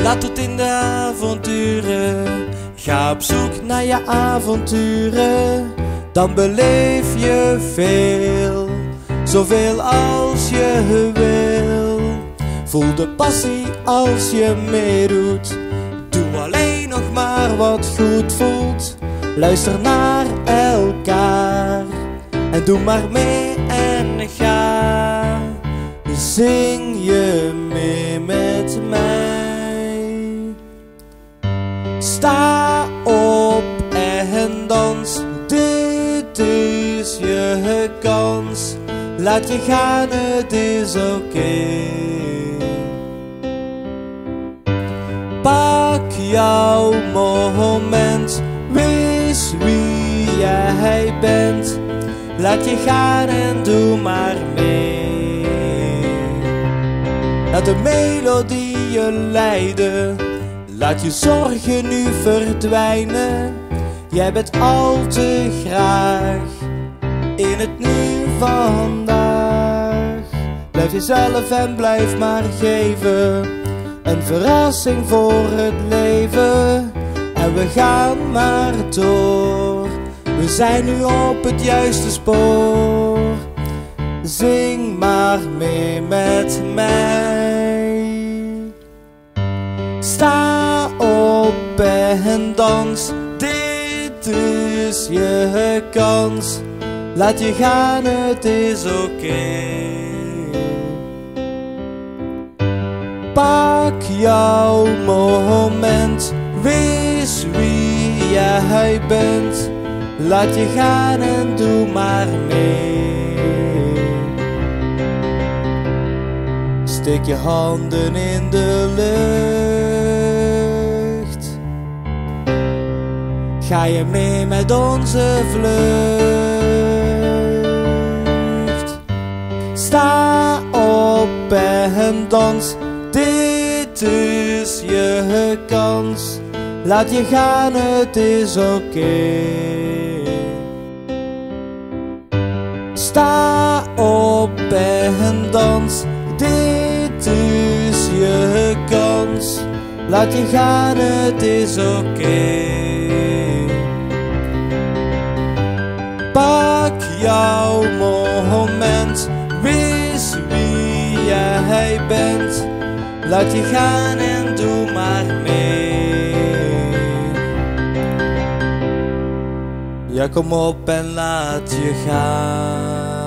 Laat het in de avonturen. Ga op zoek naar je avonturen. Dan beleef je veel, zoveel als je wil. Voel de passie als je meedoet. Doe alleen nog maar wat goed voelt. Luister naar elkaar en doe maar mee en ga. Zing je mee met mij. Sta op en dans. Dit is je kans. Laat je gaan, het is oké. Pak jouw moment. Wees wie jij bent. Laat je gaan en doe maar mee. Laat de melodie je leiden. Laat je zorgen nu verdwijnen. Jij bent al te graag in het nu vandaag. Blijf jezelf en blijf maar geven. Een verrassing voor het leven. En we gaan maar door. We zijn nu op het juiste spoor. Zing maar mee met mij. Sta op en dans. Dit is je kans. Laat je gaan, het is oké. Pak jouw moment. Wees wie jij bent. Laat je gaan en doe maar mee. Steek je handen in de lucht. Ga je mee met onze vlucht. Sta op en dans. Dit is je kans. Laat je gaan, het is oké. Sta op en dans. Dit is je kans. Laat je gaan, het is oké. Pak jouw moment. Wees wie jij bent. Laat je gaan en doe maar mee. Ja, kom op en laat je gaan.